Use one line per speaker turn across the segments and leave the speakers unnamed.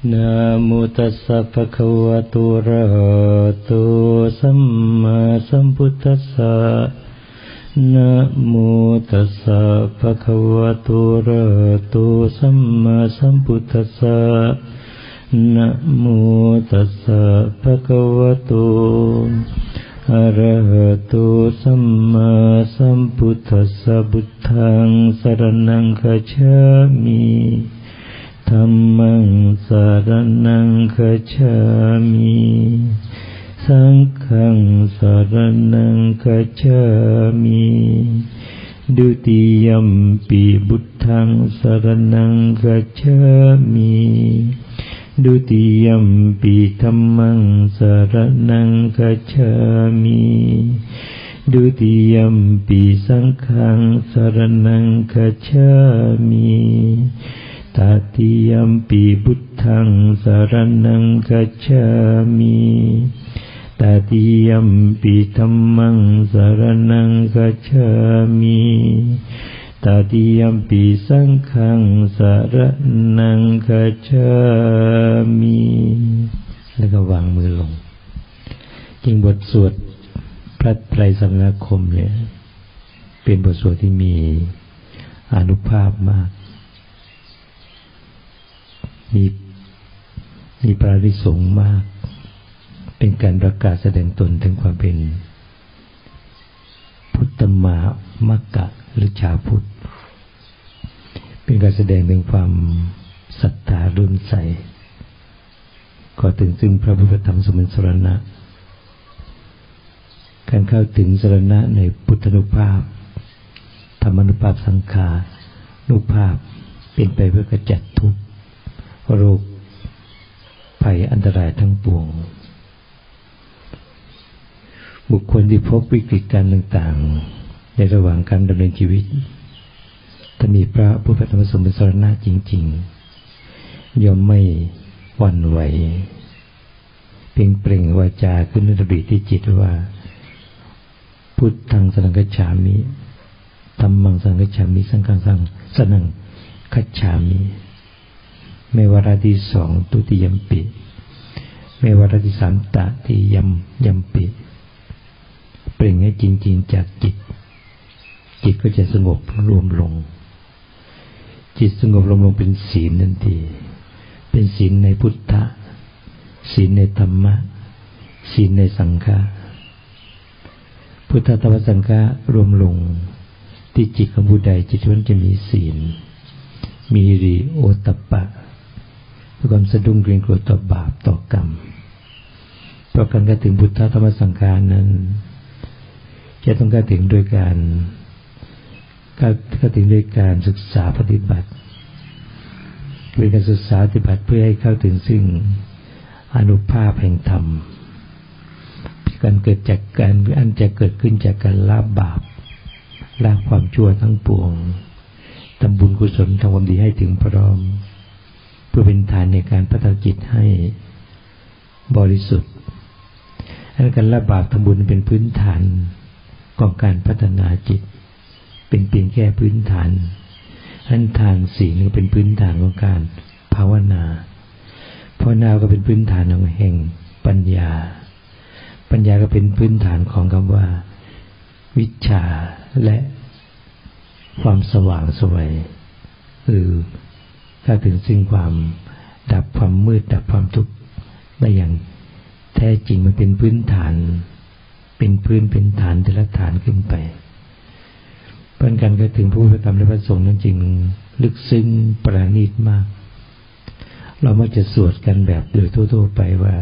นะโมตัสสะภะคะวะโตอะระหะโตสัมมาสัมพุทธัสสะนะโมตัสสะภะคะวะโตอะระหะโตสัมมาสัมพุทธัสสะนะโมตัสสะภะคะวะโตอะระหะโตสัมมาสัมพุทธัสสะพุทธังสรณังคัจฉามิธัมมังสรณังคัจฉามิสังฆังสรณังคัจฉามิดุติยัมปิพุทธังสรณังคัจฉามิดุติยัมปิธัมมังสรณังคัจฉามิดุติยัมปิสังฆังสรณังคัจฉามิตติยัมปิพุทธังสรณังคัจฉามิตติยัมปิธัมมังสรณังคัจฉามิตติยัมปิสังฆังสรณังคัจฉามิแล้วก็วางมือลงจริงบทสวดพระไตรสรณคมเนี่ยเป็นบทสวดที่มีอานุภาพมากมีปราภิสงฆ์มากเป็นการประกาศแสดงตนถึงความเป็นพุทธมามกะหรือชาวพุทธเป็นการแสดงถึงความศรัทธารุ่นใสก็ถึงซึ่งพระพุทธธรรมสมณสรณะการเข้าถึงสรณะในพุทธานุภาพธรรมานุภาพสังขานุภาพเป็นไปเพื่อกระจัดทุกข์โรคภัยอันตรายทั้งปวงบุคคลที่พบวิกฤตการต่างๆในระหว่างการดำเนินชีวิตถ้ามีพระผู้เป็นธรรมสมณสรณะจริงๆย่อมไม่หวั่นไหวเพียงเปล่งวาจาขึ้นในระเบียบที่จิตว่าพุทธังสรณังคัจฉามิธัมมังสรณังคัจฉามิสังฆังสรณังคัจฉามิไม่วาระที่สองตุติยัมปิไม่วาระที่สามตติยัมปิเปล่งให้จริงๆจากจิตก็จะสงบรวมลงจิตสงบรวมลงเป็นศีลทันทีเป็นศีลในพุทธะศีลในธรรมะศีลในสังฆะพุทธธรรมสังฆะรวมลงที่จิตของผู้ใดจิตนั้นจะมีศีลมีหิริโอตตัปปะความสะดุ้งเกรงกลัวต่อบาปต่อกรรมเพราะการเข้าถึงพุทธธรรมสังฆานั้นจะต้องเข้าถึงโดยการศึกษาปฏิบัติเป็นการศึกษาปฏิบัติเพื่อให้เข้าถึงซึ่งอานุภาพแห่งธรรมการเกิดจากการอันจะเกิดขึ้นจากการละบาปละความชั่วทั้งปวงทำบุญกุศลทำความดีให้ถึงพร้อมเพื่อเป็นฐานในการพัฒนาจิตให้บริสุทธิ์การละบาปทำบุญเป็นพื้นฐานของการพัฒนาจิตเป็นเพียงแค่พื้นฐานทานศีลก็เป็นพื้นฐานของการภาวนาก็เป็นพื้นฐานของแห่งปัญญาก็เป็นพื้นฐานของคำว่าวิชชาและความสว่างไสวถ้าถึงซึ่งความดับความมืดดับความทุกข์ได้อย่างแท้จริงมันเป็นพื้นฐานเป็นฐานแต่ละฐานขึ้นไปเพราะการเข้าถึงพระพุทธธรรมและพระสงฆ์นั้นจริงลึกซึ้งประณีตมากเรามักจะสวดกันแบบโดยทั่วๆไปว่า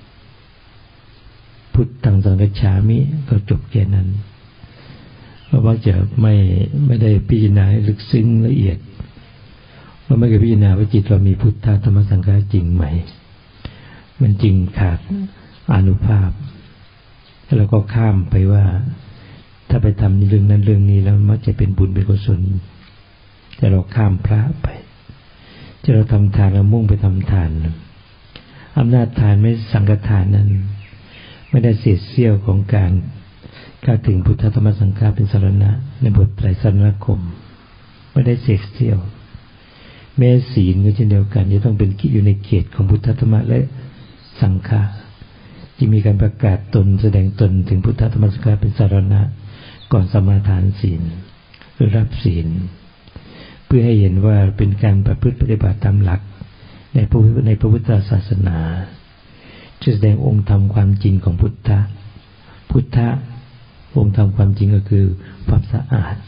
พุทธังสรณังคัจฉามิก็จบแค่นั้นเรามักจะไม่ได้พิจารณาให้ลึกซึ้งละเอียดเราไม่เคยพิจารณาว่าจิตเรามีพุทธธรรมสังฆะจริงไหมมันจริงขาดอานุภาพแล้วก็ข้ามไปว่าถ้าไปทำเรื่องนั้นเรื่องนี้แล้วมักจะเป็นบุญเป็นกุศลแต่เราข้ามพระไปจะเราทำทานเรามุ่งไปทำทานอำนาจทานไม่สังฆทานนั้นไม่ได้เศษเสี้ยวของการเข้าถึงพุทธธรรมสังฆะเป็นสรณะในบทไตรสรณคมไม่ได้เศษเสี้ยวแม้ศีลก็เช่นเดียวกันจะต้องเป็นอยู่ในเขตของพุทธธรรมและสังฆะที่มีการประกาศตนแสดงตนถึงพุทธธรรมสังฆะเป็นสารณะก่อนสมาทานศีลหรือรับศีลเพื่อให้เห็นว่าเป็นการประพฤติปฏิบัติตามหลักในพระพุทธศาสนาจะแสดงองค์ธรรมความจริงของพุทธะองค์ธรรมความจริงก็คือความสะอาด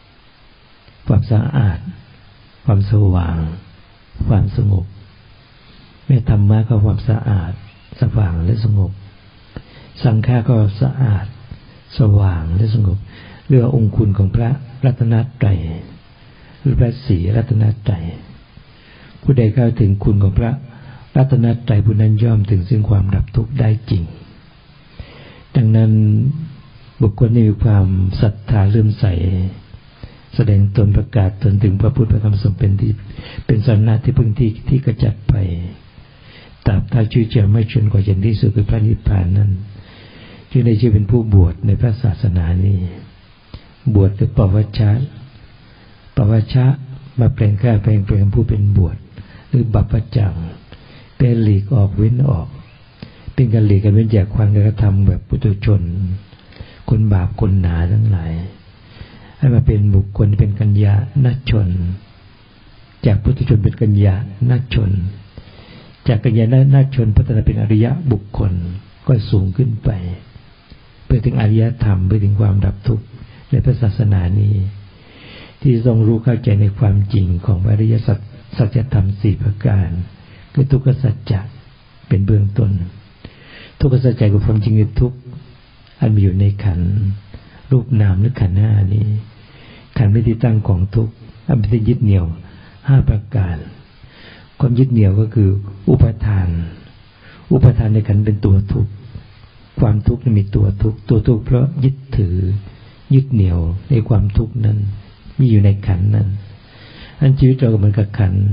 ความสว่างความสงบแม้ธรรมะก็ความสะอาดสว่างและสงบสังฆะก็สะอาดสว่างและสงบเรื่ององค์คุณของพระรัตนตรัยหรือพระศรีรัตนตรัยผู้ใดเข้าถึงคุณของพระรัตนตรัยผู้นั้นย่อมถึงซึ่งความดับทุกข์ได้จริงดังนั้นบุคคลที่มีความศรัทธาเลื่อมใสแสดงตนประกาศตนถึงพระพุทธพระธรรมสงฆ์เป็นสรณะที่พึ่งที่กระจัดไปตราบเท่าชีวิตจะไม่จนกว่าอย่างที่สุดคือพระนิพพานนั้นจึงได้ชื่อเป็นผู้บวชในพระศาสนานี้บวชหรือปวัชชะมาแปลงผู้เป็นบวชหรือบัพพจังเป็นหลีกออกเว้นออกเป็นการหลีกกันเว้นจากความกระทำแบบปุถุชนคนบาปคนหนาทั้งหลายให้มาเป็นบุคคลเป็นกัญญาณชนจากปุถุชนเป็นกัญญาณชนจากกัญญาณชนพัฒนาเป็นอริยบุคคลก็สูงขึ้นไปเพื่อถึงอริยธรรมเพื่อถึงความดับทุกข์ในพระศาสนานี้ที่ทรงรู้เข้าใจในความจริงของอริยสัจธรรม4ประการคือทุกขสัจจะเป็นเบื้องต้นทุกขสัจจะคือความจริงในทุกข์อันมีอยู่ในขันธ์รูปนามหรือขันธ์ห้านี้ขันธ์เป็นที่ตั้งของทุกข์อันเป็นที่ยึดเหนี่ยว5ประการความยึดเหนี่ยวก็คืออุปทานในขันธ์เป็นตัวทุกข์ความทุกข์นั้นมีตัวทุกข์เพราะยึดถือยึดเหนี่ยวในความทุกข์นั้นมีอยู่ในขันธ์นั้นอันชีวิตเราก็เหมือนกับขันธ์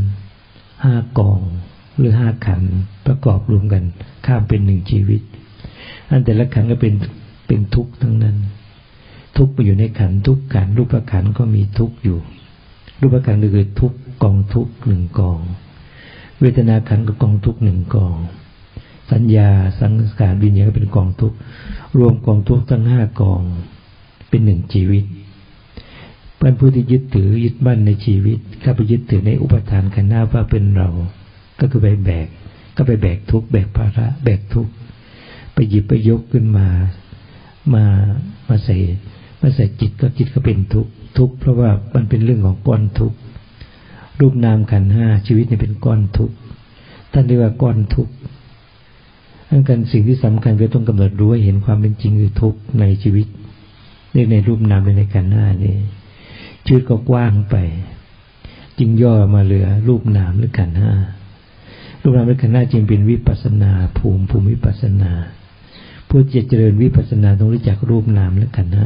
5กองหรือ5ขันธ์ประกอบรวมกันข้ามเป็น1ชีวิตอันแต่ละขันธ์ก็เป็นทุกข์ทั้งนั้นทุกข์ไปอยู่ในขันธ์ทุกขันธ์รูปขันธ์ก็มีทุกข์อยู่รูปขันธ์ก็คือทุกข์กองทุกข์1กองเวทนาขันธ์ก็กองทุกข์1กองสัญญาสังขารวิญญาณก็เป็นกองทุกข์รวมกองทุกข์ทั้ง5กองเป็น1ชีวิตเป็นผู้ที่ยึดถือยึดมั่นในชีวิตเข้าไปยึดถือในอุปทานขันธ์5ว่าเป็นเราก็คือไปแบกทุกข์แบกภาระแบกทุกข์ไปหยิบไปยกขึ้นมาใส่จิตก็เป็นทุกข์เพราะว่ามันเป็นเรื่องของก้อนทุกข์รูปนามขันธ์5ชีวิตนี่เป็นก้อนทุกข์ท่านเรียกว่าก้อนทุกข์ดังนั้นสิ่งที่สำคัญคือต้องกำหนดรู้ให้เห็นความเป็นจริงคือทุกข์ในชีวิตในรูปนามในขันธ์5นี่ชีวิตก็กว้างไปจึงย่อมาเหลือรูปนามหรือขันธ์5รูปนามหรือขันธ์5จึงเป็นวิปัสสนาภูมิวิปัสสนาผู้จะเจริญวิปัสสนาต้องรู้จักรูปนามและขันธ์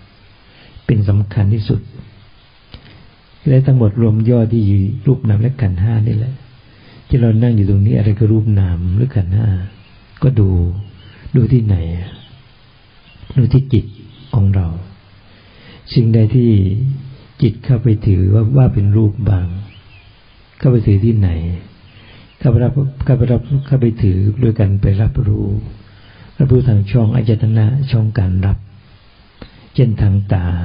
5เป็นสำคัญที่สุดและทั้งหมดรวมย่อที่อยู่รูปนามและขันธ์5นี่แหละที่เรานั่งอยู่ตรงนี้อะไรคือรูปนามหรือขันธ์5ก็ดูที่ไหนดูที่จิตของเราสิ่งใดที่จิตเข้าไปถือว่าเป็นรูปบางเข้าไปถือที่ไหนเข้าไปถือโดยการไปรับรู้ทางช่องอายตนะช่องการรับเช่นทางตา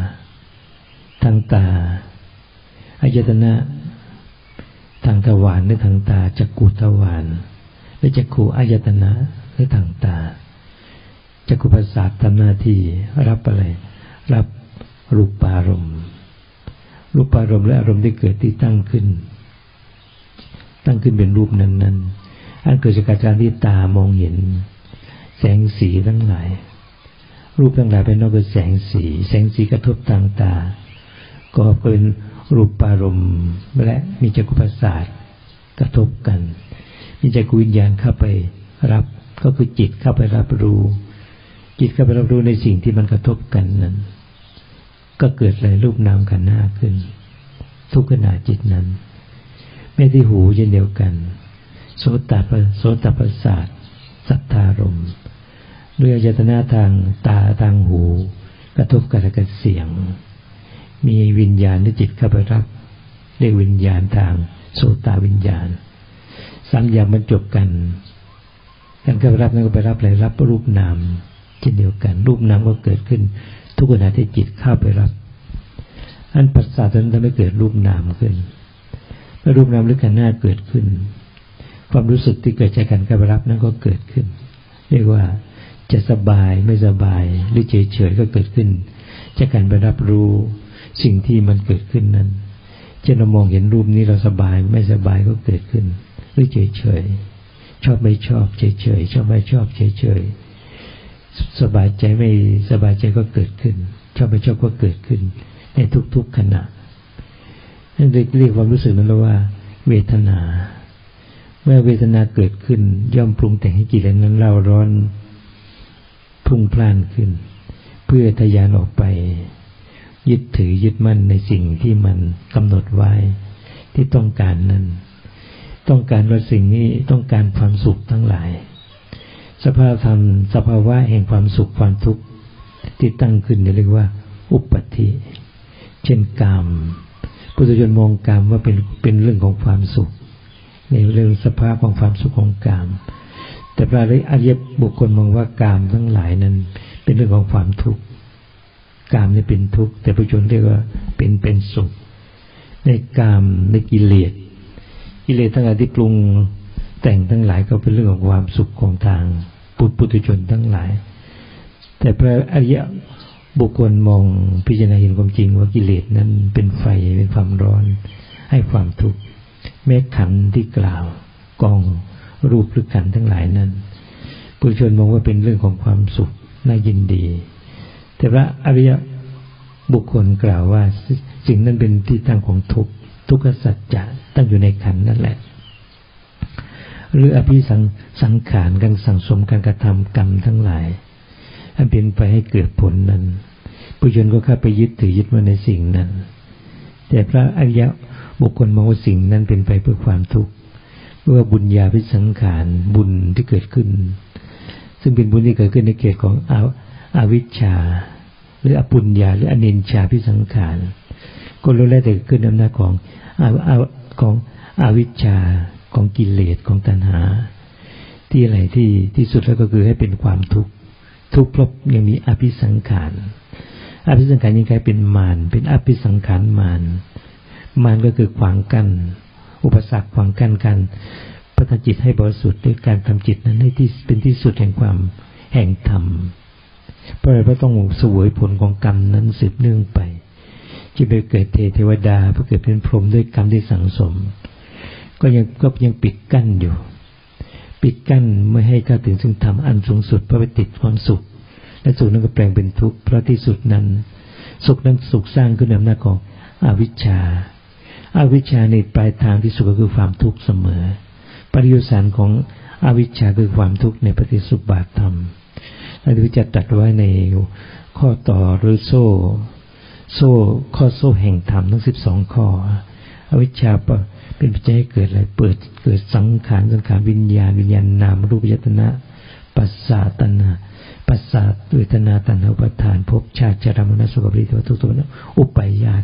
อายตนะทางทวารหรือทางตาจักขุทวารและจักขุอายตนะหรือทางตาจักขุประสาททำหน้าที่รับอะไรรับรูปารมณ์และอารมณ์ที่เกิดที่ตั้งขึ้นเป็นรูปนั้นอันเกิดจากการที่ตามองเห็นแสงสีทั้งหลายรูปทั้งหลายเป็นนอกจากแสงสีกระทบทางตาก็เป็นรูปารมณ์และมีจักขุประสาทกระทบกันมีจักขุวิญญาณเข้าไปรับก็คือจิตเข้าไปรับรู้ในสิ่งที่มันกระทบกันนั้นก็เกิดเลยรูปนามขันธ์5ขึ้นทุกขณะจิตนั้นไม่ที่หูเช่นเดียวกันโสตประสาทสัทธารมณ์ด้วยอายตนะทางตาทางหูกระทบกับเสียงมีวิญญาณหรือจิตเข้าไปรับ
เรียกวิญญาณทางโสตวิญญาณ3อย่างมันจบกันการเข้าไปรับนั้นก็ไปรับอะไรรับรูปนามเช่นเดียวกันรูปนามก็เกิดขึ้นทุกขณะที่จิตเข้าไปรับอันปัสสาวะนั้นทำให้เกิดรูปนามขึ้นเมื่อรูปนามหรือขันธ์หน้าเกิดขึ้นความรู้สึกที่เกิดจากการเข้าไปรับนั้นก็เกิดขึ้นเรียกว่าจะสบายไม่สบายหรือเฉยๆก็เกิดขึ้นจากการไปรับรู้สิ่งที่มันเกิดขึ้นนั้นเช่นเรามองเห็นรูปนี้เราสบายไม่สบายก็เกิดขึ้นหรือเฉยๆชอบไม่ชอบเฉยๆชอบไม่ชอบเฉยๆสบายใจไม่สบายใจก็เกิดขึ้นชอบไม่ชอบก็เกิดขึ้นในทุกๆขณะนั่นเรียกความรู้สึกนั้นว่าเวทนาเมื่อเวทนาเกิดขึ้นย่อมปรุงแต่งให้จิตนั้นเร่าร้อนพุ่งพล่านขึ้นเพื่อทะยานออกไปยึดถือยึดมั่นในสิ่งที่มันกำหนดไว้ที่ต้องการนั้นต้องการว่าสิ่งนี้ต้องการความสุขทั้งหลายสภาวะแห่งความสุขความทุกข์ที่ตั้งขึ้นเรียกว่าอุปาทิเช่นกามปุถุชนมองกามว่าเป็นเรื่องของความสุขในเรื่องสภาพของความสุขของกามแต่พระอริยบุคคลมองว่ากามทั้งหลายนั้นเป็นเรื่องของความทุกข์กามนี่เป็นทุกข์แต่ปุถุชนเรียกว่าเป็นสุขในกามในกิเลสทั้งหลายที่ปรุงแต่งทั้งหลายก็เป็นเรื่องของความสุขของทางปุถุชนทั้งหลายแต่พระอริยบุคคลมองพิจารณาเห็นความจริงว่ากิเลสนั้นเป็นไฟเป็นความร้อนให้ความทุกข์แม้ขันธ์ที่กล่าวกองรูปหรือขันธ์ทั้งหลายนั้นปุถุชนมองว่าเป็นเรื่องของความสุขน่ายินดีแต่พระอริยบุคคลกล่าวว่าสิ่งนั้นเป็นที่ตั้งของทุกขสัจจะตั้งอยู่ในขันธ์นั่นแหละหรืออภิสังขารการสั่งสมการกระทำกรรมทั้งหลายอันเป็นไปให้เกิดผลนั้นปุถุชนก็เข้าไปยึดถือยึดมั่นในสิ่งนั้นแต่พระอริยบุคคลมองว่าสิ่งนั้นเป็นไปเพื่อความทุกข์เมื่อบุญญาภิสังขารบุญที่เกิดขึ้นซึ่งเป็นบุญที่เกิดขึ้นในเขตของอวิชชาหรืออปุญญาหรืออเนญชาภิสังขารก็ล้วนแล้วแต่ขึ้นอำนาจของอวิชชาของกิเลสของตัณหาที่อะไรที่สุดแล้วก็คือให้เป็นความทุกข์เพราะยังมีอภิสังขารยังกลายเป็นมารเป็นอภิสังขารมารก็คือขวางกั้นอุปสรรคขวางกั้นกันพัฒนาจิตให้บริสุทธิ์ด้วยการทำจิตนั้นให้ที่เป็นที่สุดแห่งความแห่งธรรมเพราะอะไรเพราะต้องเสวยผลของกรรมนั้นสืบเนื่องไปที่ไปเกิดเทวดาเพื่อเกิดเป็นพรหมด้วยกรรมที่สั่งสมก็ยังปิดกั้นอยู่ปิดกั้นไม่ให้เข้าถึงซึ่งธรรมอันสูงสุดเพราะไปติดความสุขและสุขนั้นก็แปลงเป็นทุกข์เพราะที่สุดนั้นสุขนั้นสุขสร้างขึ้นในอำนาจของอวิชชาในปลายทางที่สุดก็คือความทุกข์เสมอปริยุสารของอวิชชาคือความทุกข์ในปฏิสุบบาทธรรมและที่จะตรัสไว้ในข้อต่อหรือข้อโซ่แห่งธรรมทั้ง12ข้ออวิชชาเป็นปัจจัยให้เกิดอะไรเกิดสังขารวิญญาณนามรูปยตนะปัสสะตัณหาปัสสะเวทนาตัณหาอุปาทานภพชาติชรามรณะโสกปริเทวทุกข์โทมนัสอุปาญาต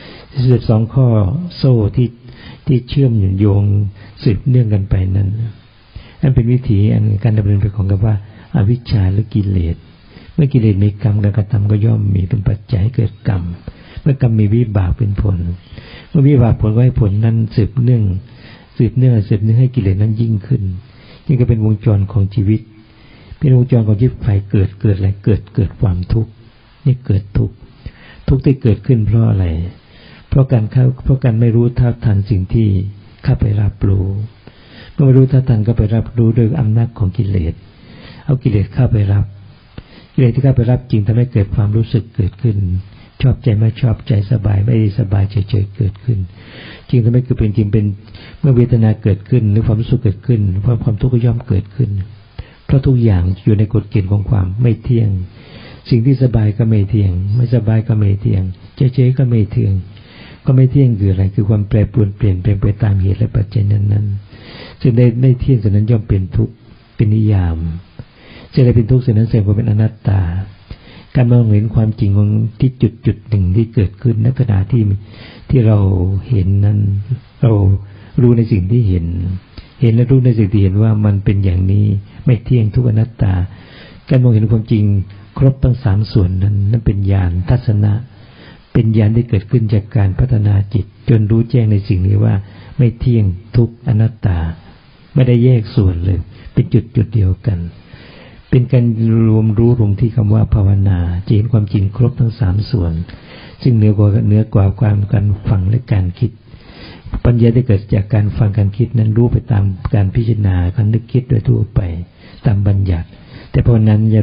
12ข้อโซ่ที่เชื่อมโยงสืบเนื่องกันไปนั้นนั่นเป็นวิถีอันการดำเนินไปของคำว่าอวิชชาหรือกิเลสเมื่อกิเลสมีกรรมการกระทำก็ย่อมมีเป็นปัจจัยให้เกิดกรรมเมื่อกรรมมีวิบากเป็นผลเมื่อวิบากผลก็ให้ผลนั้นสืบเนื่องให้กิเลสนั้นยิ่งขึ้นนี่ก็เป็นวงจรของชีวิตเป็นวงจรของชีวิตไฟเกิดอะไรเกิดความทุกข์นี่เกิดทุกข์ที่เกิดขึ้นเพราะอะไรเพราะการไม่รู้เท่าทันสิ่งที่เข้าไปรับรู้เมื่อไม่รู้เท่าทันก็ไปรับรู้ด้วยอำนาจของกิเลสเอากิเลสเข้าไปรับกิเลสที่เข้าไปรับจริงทำให้เกิดความรู้สึกเกิดขึ้นชอบใจไม่ชอบใจสบายไม่สบายเฉยๆเกิดขึ้นจริงทำให้เกิดเป็นจริงเป็นเมื่อเวทนาเกิดขึ้นหรือความรู้สึกเกิดขึ้นความทุกข์ก็ย่อมเกิดขึ้นเพราะทุกอย่างอยู่ในกฎเกณฑ์ของความไม่เที่ยงสิ่งที่สบายก็ไม่เที่ยงไม่สบายก็ไม่เที่ยงเฉยๆก็ไม่เที่ยงคืออะไรคือความแปรปรวนเปลี่ยนแปลงไปตามเหตุและปัจจัยนั้นๆซึ่งได้เที่ยงส่วนนั้นย่อมเป็นทุกข์เป็นนิยามสิ่งใดเป็นทุกข์สิ่งนั้นแสดงว่าเป็นอนัตตาการมองเห็นความจริงของที่จุดหนึ่งที่เกิดขึ้นในขณะที่เราเห็นนั้นเรารู้ในสิ่งที่เห็นและรู้ในสิ่งที่เห็นว่ามันเป็นอย่างนี้ไม่เที่ยงทุกข์อนัตตาการมองเห็นความจริงครบทั้ง3ส่วนนั้นเป็นญาณทัศนะเป็นญาณที่เกิดขึ้นจากการพัฒนาจิตจนรู้แจ้งในสิ่งนี้ว่าไม่เที่ยงทุกข์อนัตตาไม่ได้แยกส่วนเลยเป็นจุดเดียวกันเป็นการรวมรู้ลงที่คำว่าภาวนาจะเห็นความจริงครบทั้ง3ส่วนซึ่งเหนือกว่าการฟังและการคิดปัญญาที่เกิดจากการฟังการคิดนั้นรู้ไปตามการพิจารณาการนึกคิดโดยทั่วไปตามบัญญัติแต่เพราะนั้น